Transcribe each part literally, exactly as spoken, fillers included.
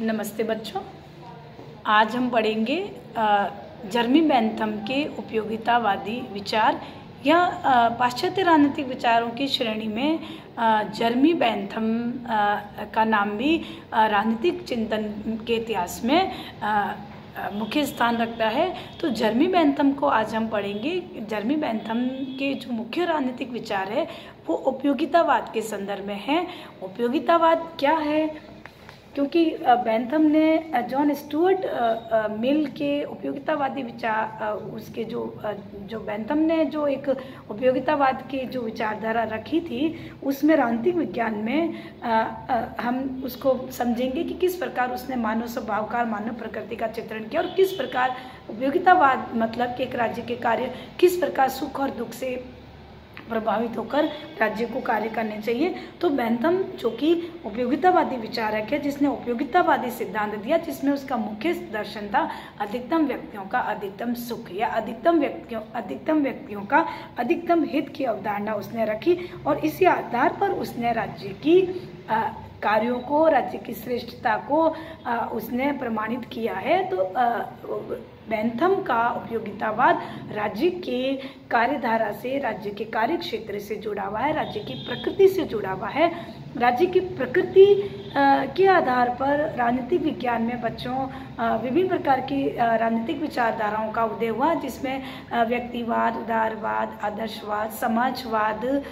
नमस्ते बच्चों, आज हम पढ़ेंगे जर्मी बेंथम के उपयोगितावादी विचार या पाश्चात्य राजनीतिक विचारों की श्रेणी में जर्मी बेंथम का नाम भी राजनीतिक चिंतन के इतिहास में मुख्य स्थान रखता है। तो जर्मी बेंथम को आज हम पढ़ेंगे। जर्मी बेंथम के जो मुख्य राजनीतिक विचार है वो उपयोगितावाद के संदर्भ में है। उपयोगितावाद क्या है? क्योंकि बेंथम ने जॉन स्टुअर्ट मिल के उपयोगितावादी विचार उसके जो जो बेंथम ने जो एक उपयोगितावाद की जो विचारधारा रखी थी उसमें राजनीतिक विज्ञान में आ, आ, हम उसको समझेंगे कि किस प्रकार उसने मानव स्वभाव का, मानव प्रकृति का चित्रण किया और किस प्रकार उपयोगितावाद मतलब कि एक राज्य के कार्य किस प्रकार सुख और दुख से प्रभावित होकर राज्य को कार्य करने चाहिए। तो बेंथम जो कि उपयोगितावादी विचारक है, जिसने उपयोगितावादी सिद्धांत दिया, जिसमें उसका मुख्य दर्शन था अधिकतम व्यक्तियों का अधिकतम सुख या अधिकतम व्यक्तियों अधिकतम व्यक्तियों का अधिकतम हित की अवधारणा उसने रखी और इसी आधार पर उसने राज्य की आ, कार्यों को, राज्य की श्रेष्ठता को आ, उसने प्रमाणित किया है। तो आ, बेंथम का उपयोगितावाद राज्य के कार्यधारा से, राज्य के कार्य क्षेत्र से जुड़ा हुआ है, राज्य की प्रकृति से जुड़ा हुआ है। राज्य की प्रकृति के आधार पर राजनीतिक विज्ञान में बच्चों विभिन्न प्रकार की राजनीतिक विचारधाराओं का उदय हुआ, जिसमें व्यक्तिवाद, उदारवाद, आदर्शवाद, समाजवाद,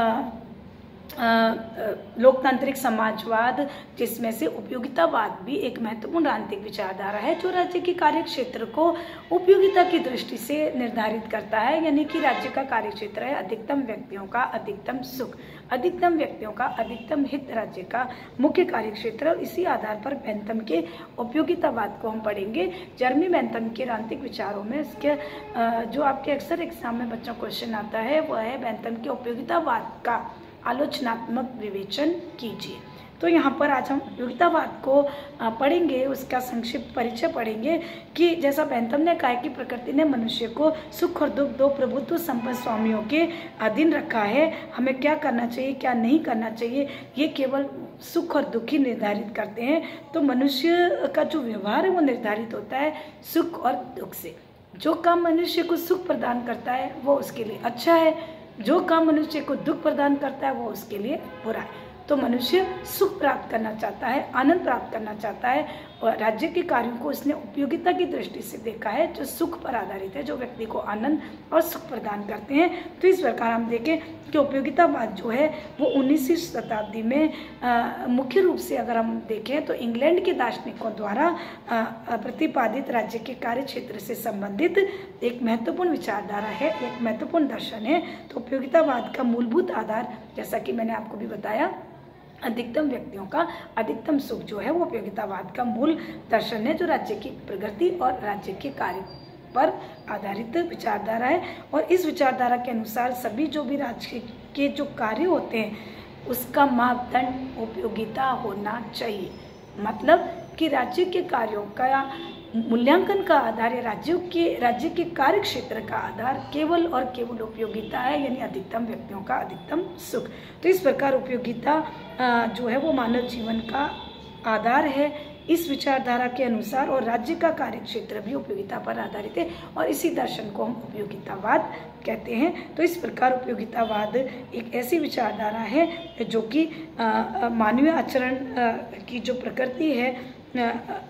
लोकतांत्रिक समाजवाद, जिसमें से उपयोगितावाद भी एक महत्वपूर्ण राजनीतिक विचारधारा है जो राज्य के कार्य क्षेत्र को उपयोगिता की दृष्टि से निर्धारित करता है। यानी कि राज्य का कार्य क्षेत्र है अधिकतम व्यक्तियों का अधिकतम सुख, अधिकतम व्यक्तियों का अधिकतम हित राज्य का मुख्य कार्य क्षेत्र। और इसी आधार पर बेंथम के उपयोगितावाद को हम पढ़ेंगे। जर्मी बेंथम के राजनीतिक विचारों में इसके जो आपके अक्सर एग्जाम में बच्चों क्वेश्चन आता है वह है बेंथम के उपयोगितावाद का आलोचनात्मक विवेचन कीजिए। तो यहाँ पर आज हम उपयोगितावाद को पढ़ेंगे, उसका संक्षिप्त परिचय पढ़ेंगे कि जैसा बेंथम ने कहा कि प्रकृति ने मनुष्य को सुख और दुख दो प्रभुत्व संपन्न स्वामियों के अधीन रखा है। हमें क्या करना चाहिए, क्या नहीं करना चाहिए, ये केवल सुख और दुख ही निर्धारित करते हैं। तो मनुष्य का जो व्यवहार है वो निर्धारित होता है सुख और दुख से। जो काम मनुष्य को सुख प्रदान करता है वो उसके लिए अच्छा है, जो काम मनुष्य को दुख प्रदान करता है वो उसके लिए बुरा है। तो मनुष्य सुख प्राप्त करना चाहता है, आनंद प्राप्त करना चाहता है और राज्य के कार्यों को उसने उपयोगिता की दृष्टि से देखा है जो सुख पर आधारित है, जो व्यक्ति को आनंद और सुख प्रदान करते हैं। तो इस प्रकार हम देखें कि उपयोगितावाद जो है वो उन्नीसवीं शताब्दी में आ, मुख्य रूप से अगर हम देखें तो इंग्लैंड के दार्शनिकों द्वारा प्रतिपादित राज्य के कार्य क्षेत्र से संबंधित एक महत्वपूर्ण विचारधारा है, एक महत्वपूर्ण दर्शन है। तो उपयोगितावाद का मूलभूत आधार, जैसा कि मैंने आपको भी बताया, अधिकतम व्यक्तियों का अधिकतम सुख जो है वो उपयोगितावाद का मूल दर्शन है, जो राज्य की प्रगति और राज्य के कार्य पर आधारित विचारधारा है। और इस विचारधारा के अनुसार सभी जो भी राज्य के जो कार्य होते हैं उसका मापदंड उपयोगिता होना चाहिए। मतलब कि राज्य के कार्यों का मूल्यांकन का आधार या राज्यों के राज्य के कार्य क्षेत्र का आधार केवल और केवल उपयोगिता है, यानी अधिकतम व्यक्तियों का अधिकतम सुख। तो इस प्रकार उपयोगिता जो है वो मानव जीवन का आधार है इस विचारधारा के अनुसार, और राज्य का कार्य क्षेत्र भी उपयोगिता पर आधारित है और इसी दर्शन को हम उपयोगितावाद कहते हैं। तो इस प्रकार उपयोगितावाद एक ऐसी विचारधारा है जो कि मानवीय आचरण की जो प्रकृति है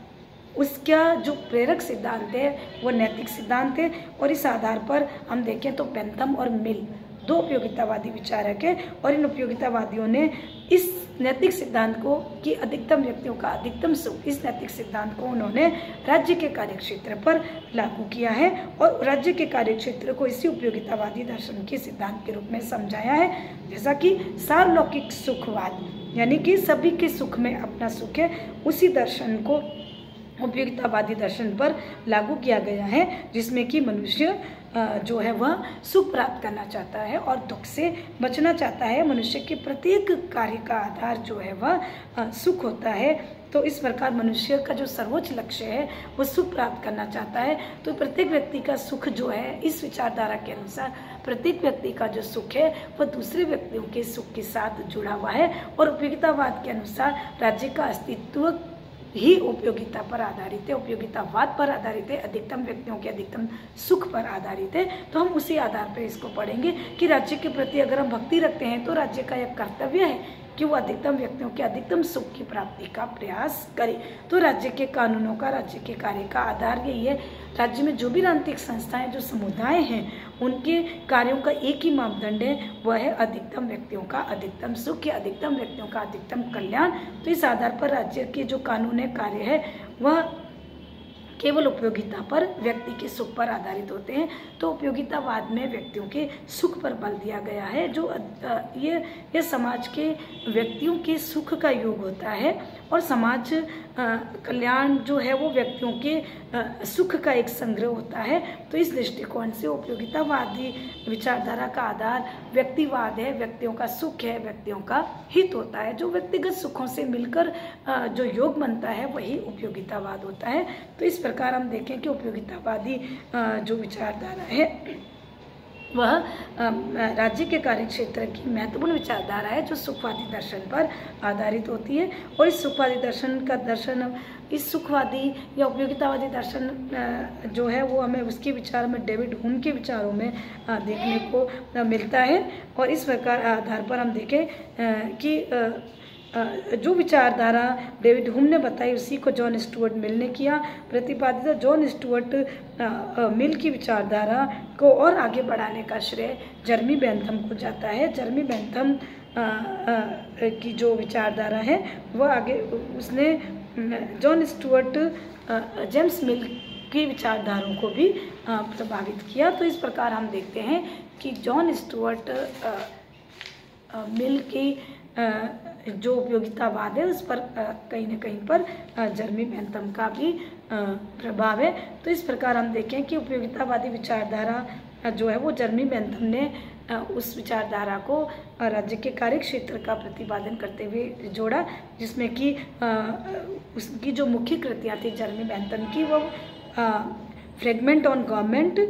उसका जो प्रेरक सिद्धांत है वो नैतिक सिद्धांत है। और इस आधार पर हम देखें तो बेंथम और मिल दो उपयोगितावादी विचारक हैं और इन उपयोगितावादियों ने इस नैतिक सिद्धांत को कि अधिकतम व्यक्तियों का अधिकतम सुख, इस नैतिक सिद्धांत को उन्होंने राज्य के कार्यक्षेत्र पर लागू किया है और राज्य के कार्यक्षेत्र को इसी उपयोगितावादी दर्शन के सिद्धांत के रूप में समझाया है। जैसा कि सार्वलौकिक सुखवाद, यानी कि सभी के सुख में अपना सुख है, उसी दर्शन को उपयोगितावादी दर्शन पर लागू किया गया है, जिसमें कि मनुष्य जो है वह सुख प्राप्त करना चाहता है और दुख से बचना चाहता है। मनुष्य के प्रत्येक कार्य का आधार जो है वह सुख होता है। तो इस प्रकार मनुष्य का जो सर्वोच्च लक्ष्य है वो सुख प्राप्त करना चाहता है। तो प्रत्येक व्यक्ति का सुख जो है, इस विचारधारा के अनुसार प्रत्येक व्यक्ति का जो सुख है वह दूसरे व्यक्तियों के सुख के साथ जुड़ा हुआ है। और उपयोगितावाद के अनुसार राज्य का अस्तित्व ही उपयोगिता पर आधारित है, उपयोगितावाद पर आधारित है, अधिकतम व्यक्तियों के अधिकतम सुख पर आधारित है। तो हम उसी आधार पर इसको पढ़ेंगे कि राज्य के प्रति अगर हम भक्ति रखते हैं तो राज्य का यह कर्तव्य है कि वो अधिकतम व्यक्तियों के अधिकतम सुख की प्राप्ति का प्रयास करे। तो राज्य के कानूनों का, राज्य के कार्य का आधार यही है। राज्य में जो भी राजनीतिक संस्थाएं, जो समुदाय हैं, उनके कार्यों का एक ही मापदंड है, वह है अधिकतम व्यक्तियों का अधिकतम सुख या अधिकतम व्यक्तियों का अधिकतम कल्याण। तो इस आधार पर राज्य के जो कानून है, कार्य है, वह केवल उपयोगिता पर, व्यक्ति के सुख पर आधारित होते हैं। तो उपयोगितावाद में व्यक्तियों के सुख पर बल दिया गया है। जो ये ये समाज के व्यक्तियों के सुख का योग होता है और समाज कल्याण जो है वो व्यक्तियों के सुख का एक संग्रह होता है। तो इस दृष्टिकोण से उपयोगितावादी विचारधारा का आधार व्यक्तिवाद है, व्यक्तियों का सुख है, व्यक्तियों का हित होता है। जो व्यक्तिगत सुखों से मिलकर जो योग बनता है वही उपयोगितावाद होता है। तो इस प्रकार हम देखें कि उपयोगितावादी जो विचारधारा है वह राज्य के कार्य क्षेत्र की महत्वपूर्ण विचारधारा है, जो सुखवादी दर्शन पर आधारित होती है। और इस सुखवादी दर्शन का दर्शन इस सुखवादी या उपयोगितावादी दर्शन जो है वो हमें उसके विचार में, डेविड ह्यूम के विचारों में देखने को मिलता है। और इस प्रकार आधार पर हम देखें कि जो विचारधारा डेविड ह्यूम ने बताई उसी को जॉन स्टुअर्ट मिल ने किया प्रतिपादित। जॉन स्टुअर्ट मिल की विचारधारा को और आगे बढ़ाने का श्रेय जेरेमी बेंथम को जाता है। जेरेमी बेंथम की जो विचारधारा है वह आगे उसने जॉन स्टुअर्ट, जेम्स मिल की विचारधाराओं को भी प्रभावित किया। तो इस प्रकार हम देखते हैं कि जॉन स्टुअर्ट मिल की जो उपयोगितावाद है उस पर कहीं न कहीं पर जेरेमी बेंथम का भी प्रभाव है। तो इस प्रकार हम देखें कि उपयोगितावादी विचारधारा जो है वो जेरेमी बेंथम ने उस विचारधारा को राज्य के कार्य क्षेत्र का प्रतिपादन करते हुए जोड़ा, जिसमें कि उसकी जो मुख्य कृतियाँ थी जेरेमी बेंथम की वो फ्रेगमेंट ऑन गवर्नमेंट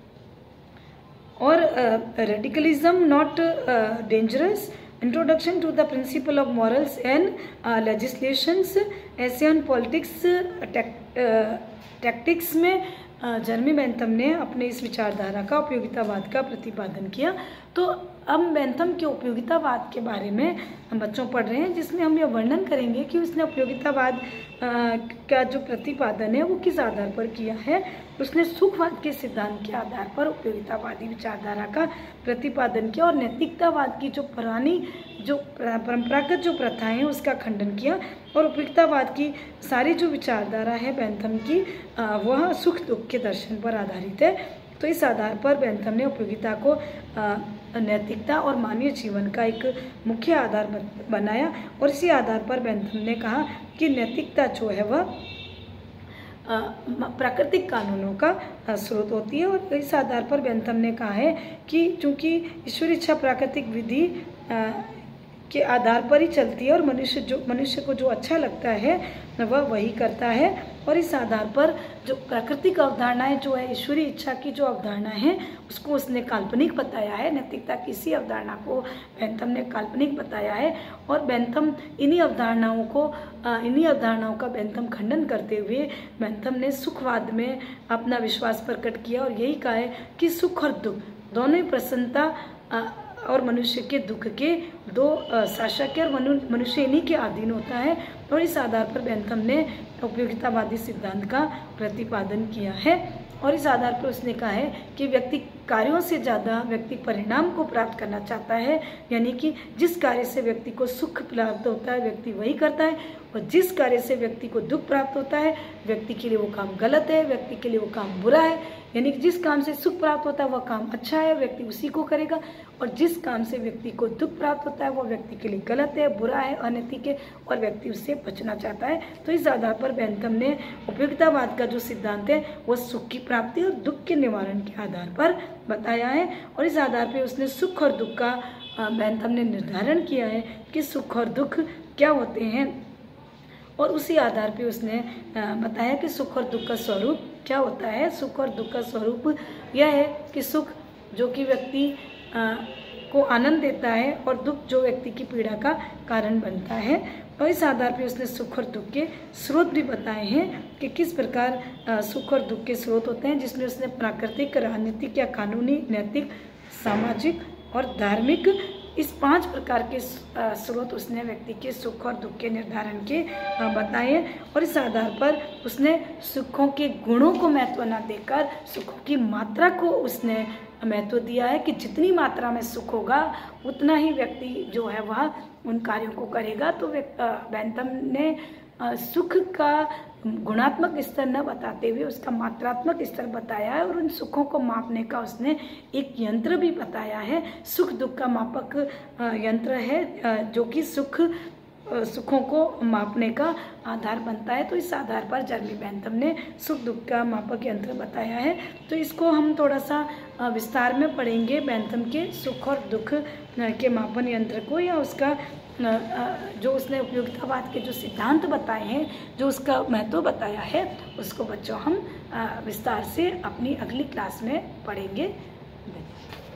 और radicalism not dangerous, introduction to the principle of morals and legislations, Asian politics tactics में जेरेमी बेंथम ने अपने इस विचारधारा का उपयोगितावाद का प्रतिपादन किया। तो अब बेंथम के उपयोगितावाद के बारे में हम बच्चों पढ़ रहे हैं, जिसमें हम यह वर्णन करेंगे कि उसने उपयोगितावाद का जो प्रतिपादन है वो किस आधार पर किया है। उसने सुखवाद के सिद्धांत के आधार पर उपयोगितावादी विचारधारा का प्रतिपादन किया और नैतिकतावाद की जो पुरानी जो परंपरागत जो प्रथाएं हैं उसका खंडन किया। और उपयोगितावाद की सारी जो विचारधारा है बेंथम की वह सुख दुख के दर्शन पर आधारित है। तो इस आधार पर बेंथम ने उपयोगिता को नैतिकता और मानवीय जीवन का एक मुख्य आधार बनाया। और इसी आधार पर बेंथम ने कहा कि नैतिकता जो है वह प्राकृतिक कानूनों का स्रोत होती है। और इस आधार पर बेंथम ने कहा है कि चूंकि ईश्वरी इच्छा प्राकृतिक विधि के आधार पर ही चलती है और मनुष्य जो मनुष्य को जो अच्छा लगता है वह वही करता है। और इस आधार पर जो प्राकृतिक अवधारणाएं जो है, ईश्वरीय इच्छा की जो अवधारणा है उसको उसने काल्पनिक बताया है। नैतिकता की इसी अवधारणा को बेंथम ने काल्पनिक बताया है। और बेंथम इन्हीं अवधारणाओं को इन्हीं अवधारणाओं का बेंथम खंडन करते हुए बेंथम ने सुखवाद में अपना विश्वास प्रकट किया और यही कहा है कि सुख और दुख दोनों ही प्रसन्नता और मनुष्य के दुख के दो शासक है और मनुष्य इन्हीं के अधीन होता है। और इस आधार पर बेंथम ने उपयोगितावादी सिद्धांत का प्रतिपादन किया है। और इस आधार पर उसने कहा है कि व्यक्ति कार्यों से ज़्यादा व्यक्ति परिणाम को प्राप्त करना चाहता है, यानी कि जिस कार्य से व्यक्ति को सुख प्राप्त होता है व्यक्ति वही करता है, और जिस कार्य से व्यक्ति को दुख प्राप्त होता है व्यक्ति के लिए वो काम गलत है, व्यक्ति के लिए वो काम बुरा है। यानी कि जिस काम से सुख प्राप्त होता है वह काम अच्छा है, व्यक्ति उसी को करेगा, और जिस काम से व्यक्ति को दुख प्राप्त होता है वह व्यक्ति के लिए गलत है, बुरा है, अनैतिक है और व्यक्ति उससे बचना चाहता है। तो इस आधार पर बेंथम ने उपयोगितावाद का जो सिद्धांत है वह सुख की प्राप्ति और दुख के निवारण के आधार पर बताया है। और इस आधार पर उसने सुख और दुख का बेंथम ने निर्धारण किया है कि सुख और दुख क्या होते हैं, और उसी आधार पे उसने बताया कि सुख और दुख का स्वरूप क्या होता है। सुख और दुख का स्वरूप यह है कि सुख जो कि व्यक्ति को आनंद देता है और दुख जो व्यक्ति की पीड़ा का कारण बनता है। और इस आधार पर उसने सुख और दुख के स्रोत भी बताए हैं कि किस प्रकार सुख और दुख के स्रोत होते हैं, जिसमें उसने प्राकृतिक, राजनीतिक या कानूनी, नैतिक, सामाजिक और धार्मिक, इस पांच प्रकार के स्रोत उसने व्यक्ति के सुख और दुख के निर्धारण के बताए। और इस आधार पर उसने सुखों के गुणों को महत्व न देकर सुखों की मात्रा को उसने महत्व दिया है कि जितनी मात्रा में सुख होगा उतना ही व्यक्ति जो है वह उन कार्यों को करेगा। तो बेंथम ने सुख का गुणात्मक स्तर न बताते हुए उसका मात्रात्मक स्तर बताया है और उन सुखों को मापने का उसने एक यंत्र भी बताया है। सुख दुख का मापक यंत्र है जो कि सुख सुखों को मापने का आधार बनता है। तो इस आधार पर जर्मी बेंथम ने सुख दुख का मापक यंत्र बताया है। तो इसको हम थोड़ा सा विस्तार में पढ़ेंगे, बेंथम के सुख और दुख के मापन यंत्र को, या उसका जो उसने उपयोगितावाद के जो सिद्धांत बताए हैं, जो उसका महत्व बताया है, उसको बच्चों हम विस्तार से अपनी अगली क्लास में पढ़ेंगे।